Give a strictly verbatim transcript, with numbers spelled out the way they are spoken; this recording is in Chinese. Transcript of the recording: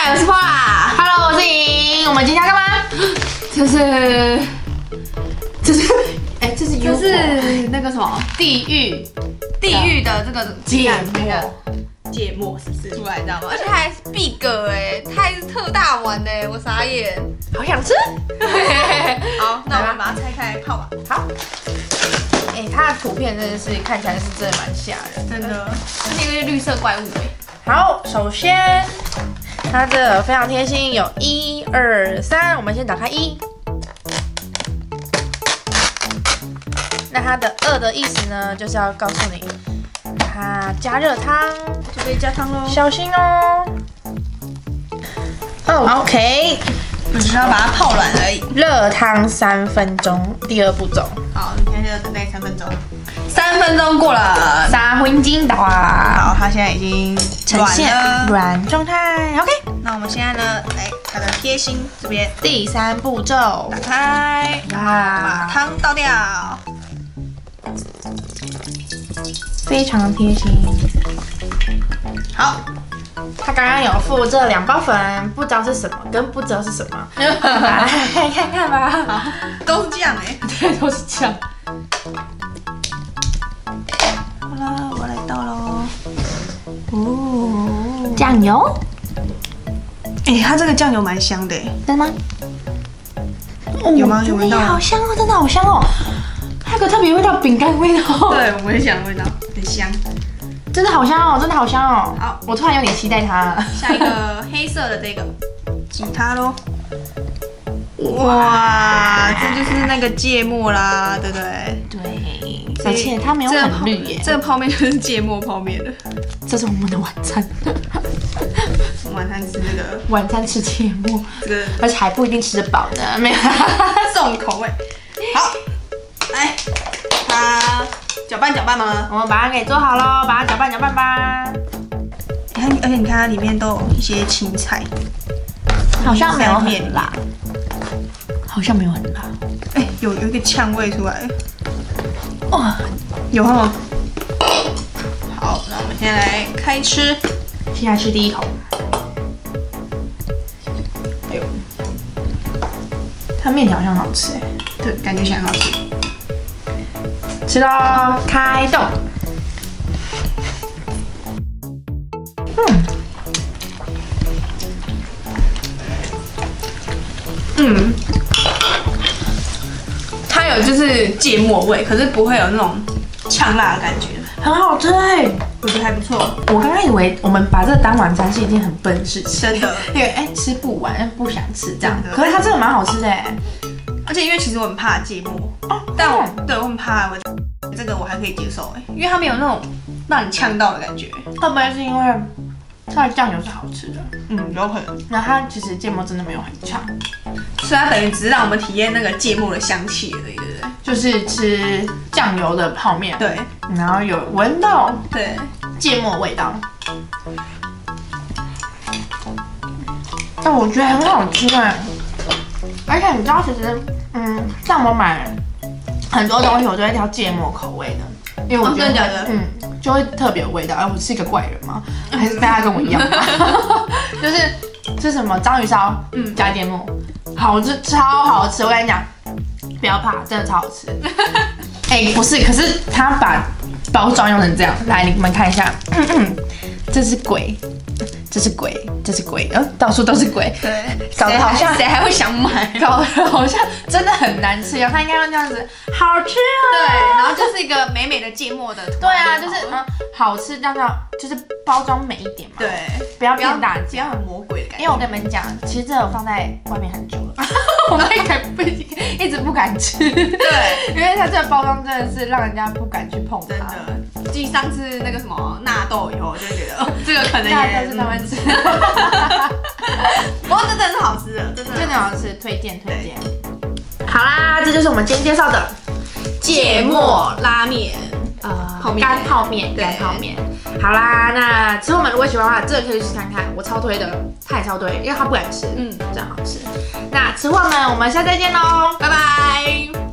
嗨，我是 Paula。Hello， 我是莹。我们今天要干嘛？这是，这是，哎、欸，这是 U， 这是那个什么地狱，地狱的这个芥末，芥末是不是出来，知道吗？而且还是 Big 哎，它还是特大碗哎，我傻眼， 好想吃。 好，那我们把它拆开来泡吧。 好。哎、欸，它的图片真的是看起来是真的蛮吓人， 真的，这是一个绿色怪物哎。 好，首先它这非常贴心，有一二三，我们先打开一。那它的二的意思呢，就是要告诉你，它加热汤， 就可以加汤喽， 小心哦。哦 ，OK， 你只要把它泡软而已。 热汤三分钟，第二步骤。 好，你现在就等待三分钟。三分钟过了， 三分钟到啊。 好，它现在已经呈现软状态。OK， 那我们现在呢，来它的贴心这边， 第三步骤， 打开， 哇， 把汤倒掉， 非常贴心。 好。 他刚刚有附这两包粉，不知道是什么，跟不知道是什么，来看看吧。 好，都是酱哎， 对，都是酱。 好了，我来倒喽。哦， 酱油。 哎、欸，它这个酱油蛮香的哎， 真的吗？ 有吗？有闻到？ 好香哦，真的好香哦。它有个特别味道，饼干味道。 对，我也想味道，很香。 真的好香哦，真的好香哦！ 好， 我突然有点期待它了。 下一个黑色的这个，挤它咯。哇，这就是那个芥末啦，对不对？ 对，而且它没有很绿耶。 这个泡面就是芥末泡面了。 这是我们的晚餐。 晚餐吃这个， 晚餐吃芥末， 这个而且还不一定吃得饱呢。没有， 重口味。好，来，它。搅拌搅拌吗？ 我们把它给做好喽，把它搅拌搅拌吧。 你看，而且你看它里面都有一些青菜， 好像没有很辣，好像没有很辣。 哎、欸，有有一个呛味出来。哇，有哦。好，那我们现在来开吃。 现在吃第一口。哎呦，它面条好像很好吃哎。 对，感觉起来很好吃。 吃喽，开动。嗯， 嗯，它有就是芥末味，可是不会有那种呛辣的感觉， 很好吃哎， 我觉得还不错。 我刚刚以为我们把这个当晚餐是一件很笨的事情， 真的， 因为哎吃不完，不想吃这样。可是它真的蛮好吃的哎， 而且因为其实我很怕芥末哦，但我对我很怕我。这个我还可以接受哎，因为它没有那种让你呛到的感觉。 会不会是因为它的酱油是好吃的？ 嗯，有可能。 然后它其实芥末真的没有很呛， 所以它等于只是让我们体验那个芥末的香气而已，对不对？ 就是吃酱油的泡面， 对， 然后有闻到对芥末味道。但我觉得很好吃哎，而且你知道其实，嗯，像我买很多东西，我都会挑芥末口味的，因为我觉得， 真的假的？ 嗯，就会特别有味道。而我是一个怪人吗？还是大家跟我一样吗？就是是什么章鱼烧，嗯，加芥末，好吃，超好吃。我跟你讲，不要怕，真的超好吃。哎、欸，不是，可是他把包装用成这样，来你们看一下，嗯嗯，这是鬼。这是鬼，这是鬼，呃，到处都是鬼， 对， 搞得好像谁还会想买， 搞得好像真的很难吃哦。它应该要这样子，好吃啊！ 对，然后就是一个美美的芥末的， 对啊，就是嗯，好吃，但是就是包装美一点嘛， 对， 不要变大， 不要很魔鬼的感觉。 因为我跟你们讲，其实这有放在外面很久了，我们一直不一直不敢吃， 对， 因为它这个包装真的是让人家不敢去碰它， 真的。继上次那个什么纳豆以后，我就觉得这个可能也是他们吃。 不过这真的是好吃的，真的真的好吃，推荐推荐。好啦，这就是我们今天介绍的芥末拉面， 呃，干泡面，干泡面。好啦，那其实我们如果喜欢的话，这个可以去试看看，我超推的，他也超推，因为他不敢吃，嗯，真好吃。那吃货们，我们下次再见喽， 拜拜。